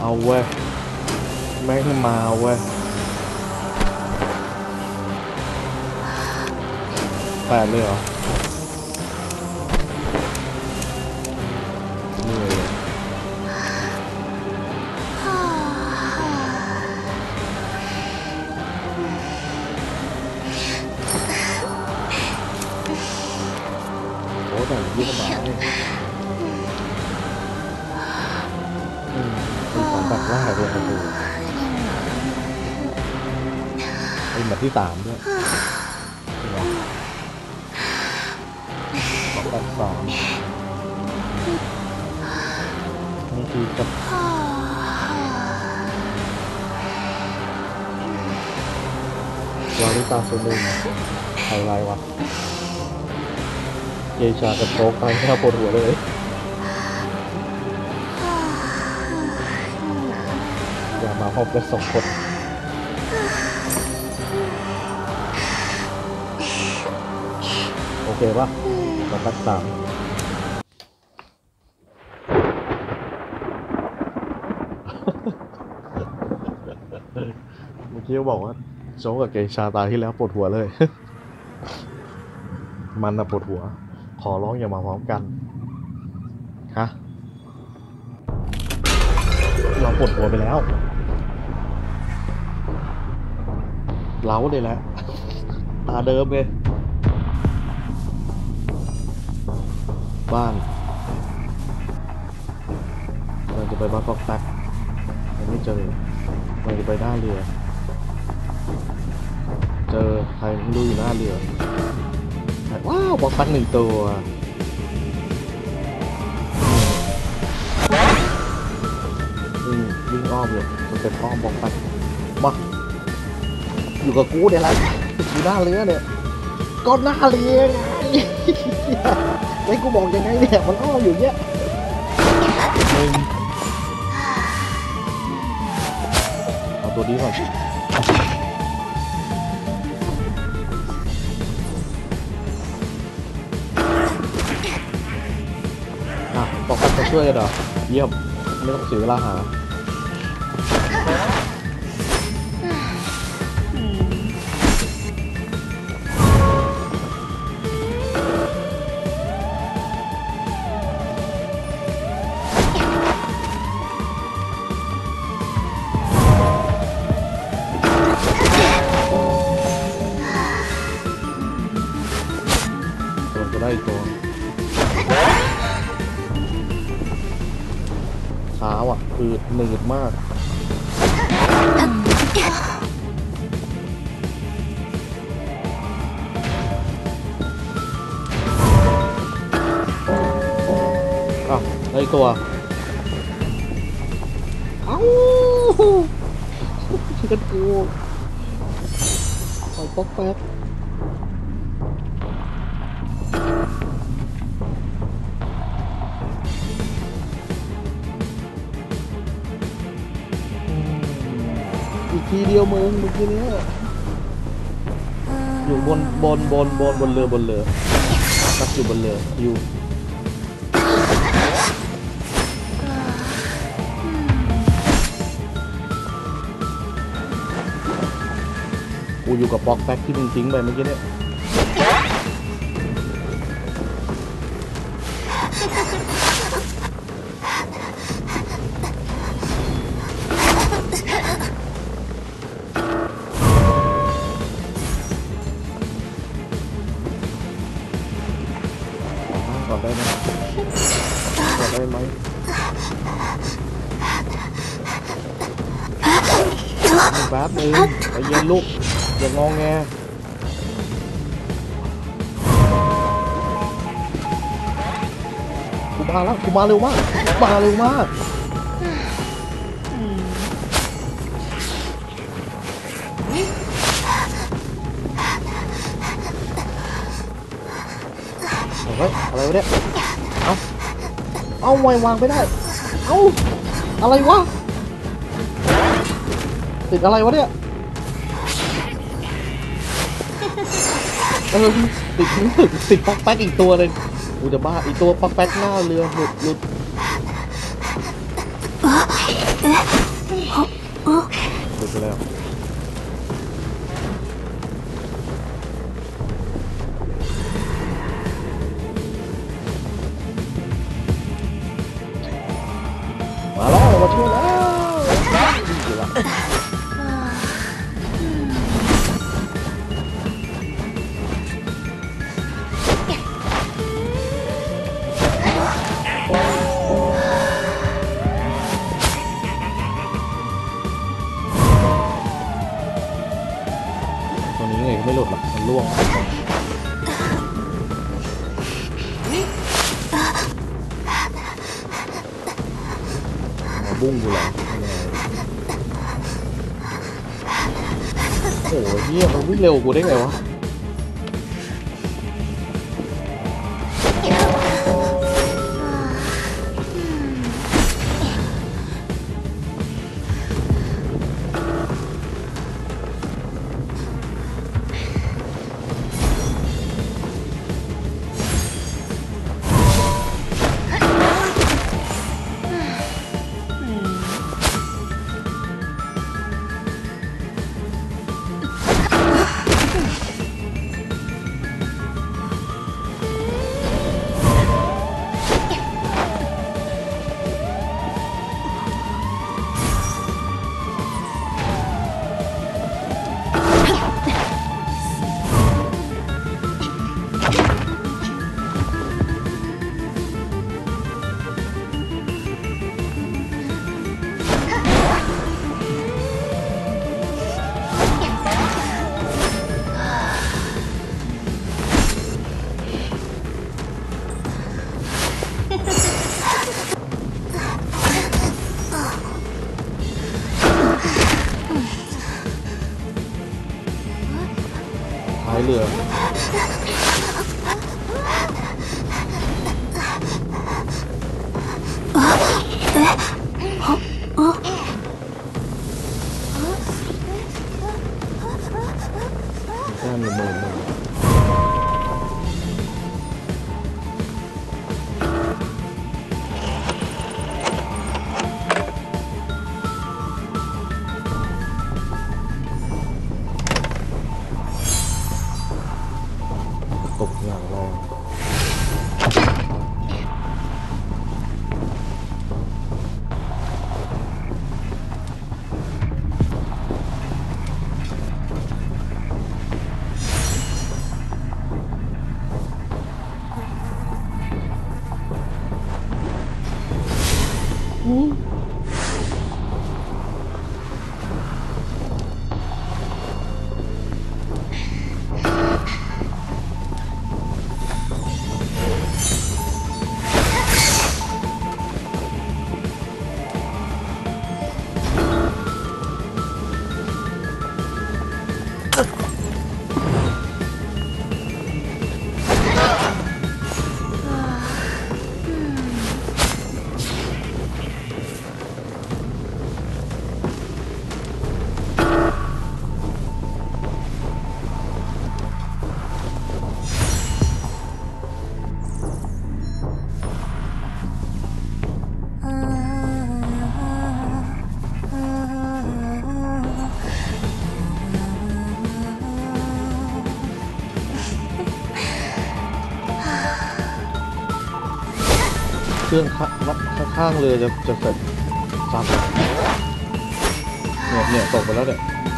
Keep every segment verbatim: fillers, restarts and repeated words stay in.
เอาเว้ยแม่งมาเว้ยแปดเลยเหรอเหนื่อยเลยโอ้แต่ยิ่งกว่าบ้าเลยมีของแบบแรกเลยครับดูเป็นแบบที่สามด้วยของแบบสามนี่คือกับวาริตาโซลุนไฮไลท์วะเกชากับโจ๊กไปแค่ปวดหัวเลยอย่ามาพบกันสองคนโอเคปะมาตัดสามเมื่อกี้เขาบอกว่าโจ๊กกับเกชาตาที่แล้วปวดหัวเลยมันนะปวดหัวขอร้องอย่ามาพร้อมกันฮะเราปวดหัวไปแล้วเล้าเลยแหละตาเดิมเลยบ้านเราจะไปบ้านฟอกแท็กยังไม่เจอเราจะไปหน้าเรือเจอใครไม่รู้อยู่หน้าเรือว้าวบอกตักหนึ่งตัวอืมวิ่งอ้อมเลยมันเป็นอ้อมบอกตักมาอยู่กับกูเนี่ยแหละอยู่หน้าเรือเนี่ยก็หน้าเรือไงไอ้กูบอกยังไงเนี่ยมันอ้อมอยู่เนี้ยหนึ่งเอาตัวนี้ก่อนบอกกันจะช่วยกันเหรอเยี่ยมไม่ต้องเสียเวลาหาตัวจะได้ตัวช้าว่ะคือหนืดมากอ้าวได้ตัวเอ้าช่วยกันกูเอาป๊อกแป๊กอีกทีเดียวมึงเมื่อกี้นี้อยู่บนบนบนบนบนเรือบนเรือตักอยู่บนเรืออยู่กูอยู่กับป๊อกแป๊กที่มึงทิ้งไปเมื่อกี้เนี่ยก่อนได้ไหมก่อนได้ไหมแป๊บนึงใจเย็นลูกอย่างงอแงกูมาแล้วกูมาเร็วมากมาเร็วมากเฮ้ยอะไรวะเนี่ยเอาเอาไว้วางไม่ได้เอาอะไรวะติดอะไรวะเนี่ยเออติดติดป๊อกแป๊กอีกตัวเลยกูจะบ้าอีกตัวป๊อกแป๊กหน้าเรือหลุดหลุดดูไปแล้วมาแล้วมาช่วยแล้วดีละตัวนี้ไงก็ไม่หลุดหรอกมันล่วงมาบุ้งกูแล้วโอ้โหเฮียมันวิ่งเร็วกูได้ไงวะท้ายเรือแค่หนึ่งหมื่นหนึ่งตกอย่างแรงเครื่องวัดข้างๆเลยจะจะเสร็จซับเนี่ยเนี่ยตกไปแล้วเนี่ย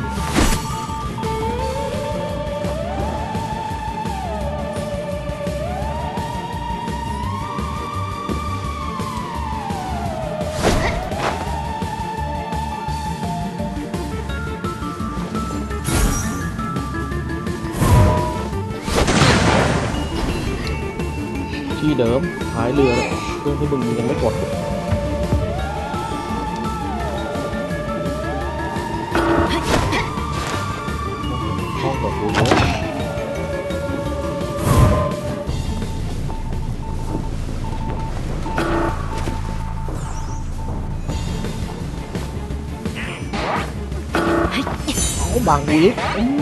ที่เดิมท้ายเรือเครื่องที่มึงยังไม่กดห้องกดกูเยอะเอาบางกูอีก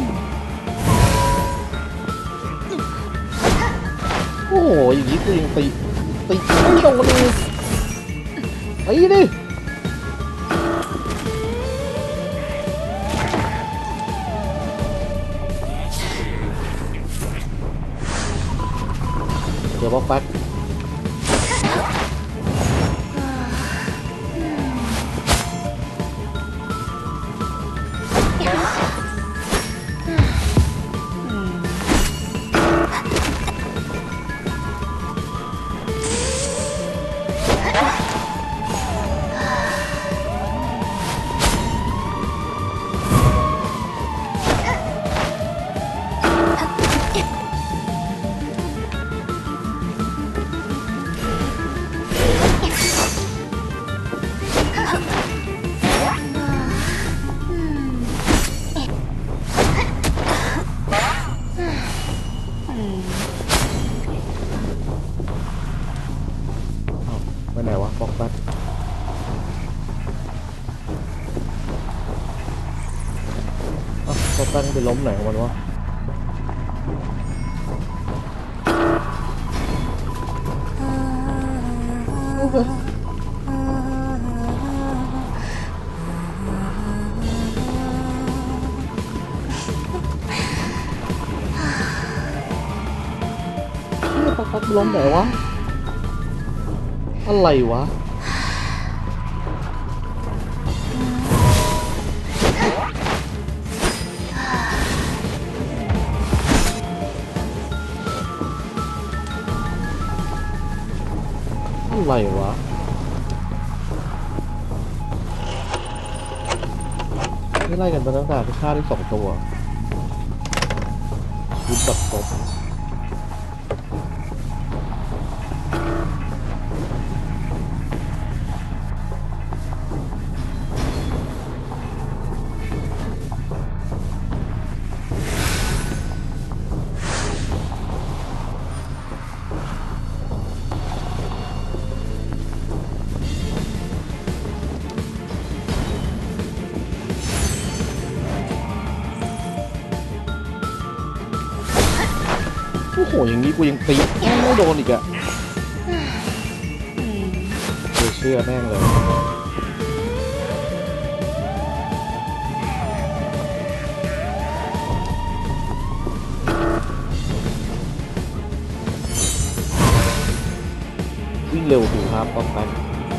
โอ้โหอย่างนี้กูยังตีตีไม่โดนเลยไปดิบล็อกแป๊กไปไหนวะบล็อกแป๊กอ่ะบล็อกแป๊กไปล้มไหนของมันวะบล็อกแป๊กล้มไหนวะอะไรวะอะไรวะไม่ไล่กันมาตั้งแต่ที่ฆ่าได้สองตัวยุบแบบตบโอ้โหอย่างนี้กูยังตีไม่โดนอีกอะเชื่อแม่งเลยวิ่งเร็วถูกครับป้องกัน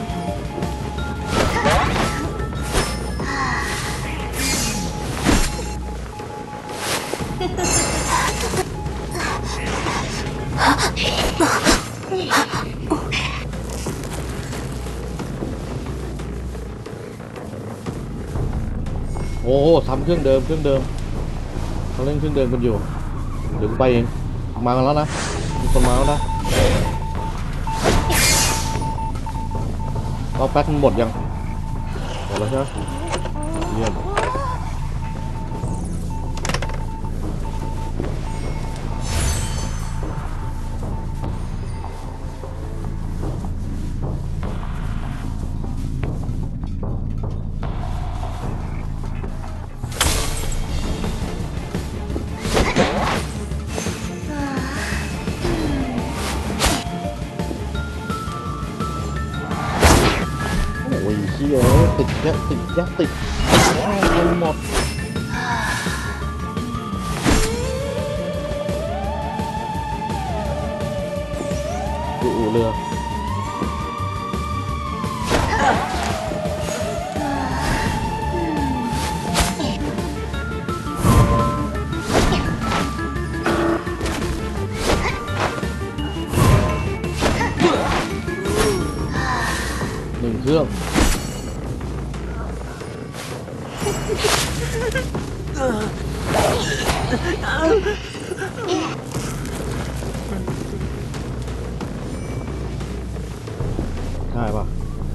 โอ้ทำเครื่องเดิมเครื่องเดิมเขาเล่นเครื่องเดิมกันอยู่เดี๋ยวไปเองมากันแล้วนะมีคนมาแล้วนะเราแป๊กมันหมดยังหมดแล้วใช่ไหมเยี่ยมโอ้ยเชี่ยติดยักติดยักติดไปหมดดูอู่เรือหนึ่งเครื่องใช่ปะ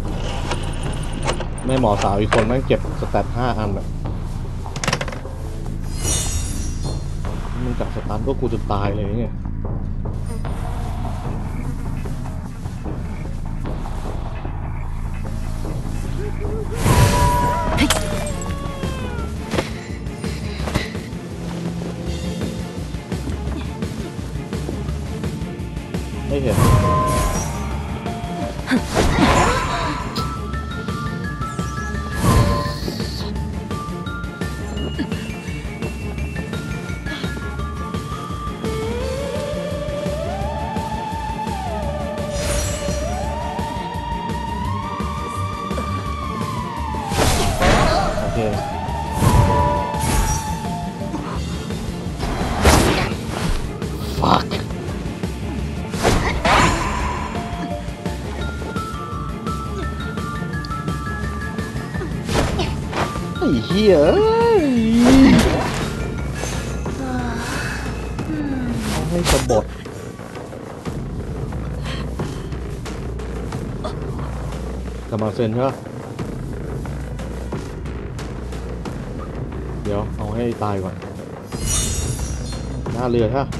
แม่หมอสาวอีกคนแม่งเก็บสแตทห้าอันแบบมึงจับสตันพวกกูจะตายเลยไงไม่เห็นเคฟักไอ้เหี้ยเอาให้สะบดกลับมาเซ็นใช่ปะเดี๋ยวเอาให้ตายก่อนหน้าเรือใช่ปะ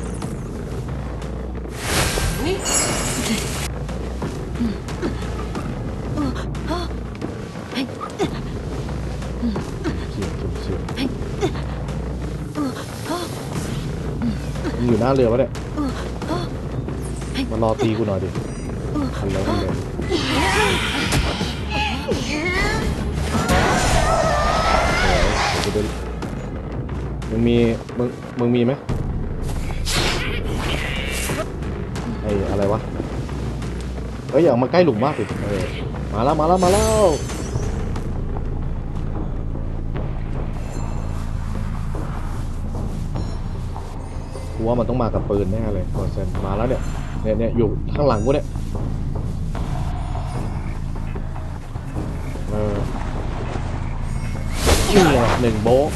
เสียงเสียงมึงอยู่หน้าเรือปะเนี่ยมารอตีกูหน่อยดิทันแล้วทันแล้วเดี๋ยวมึงมีมึงมึงมีไหมไอ้อะไรวะเอ้ยอย่ามาใกล้หลุมมากสิเออมาแล้วมาแล้วมาแล้วกูว่ามันต้องมากับปืนแน่เลยคอนเซนมาแล้วเนี่ยเนี่ยเนี่ยอยู่ข้างหลังกูเนี่ยเออนี่ไงหนึ่งโบ๊ะ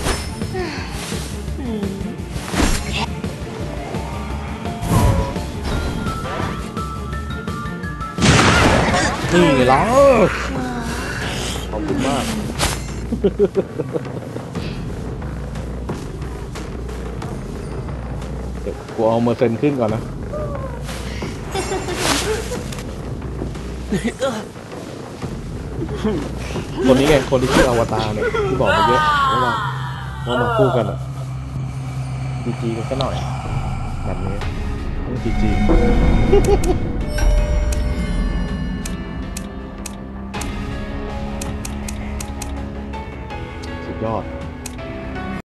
นี่ไงล่ะขอบคุณมากเดี๋ยวกูเอาเมอร์เซนขึ้นก่อนนะคนนี้ไงคนที่ชื่ออวตารเนี่ยที่บอกมาเยอะว่ามาว่ามาคู่กันอ่ะจีจีกันสักหน่อยแบบนี้ต้องจีจี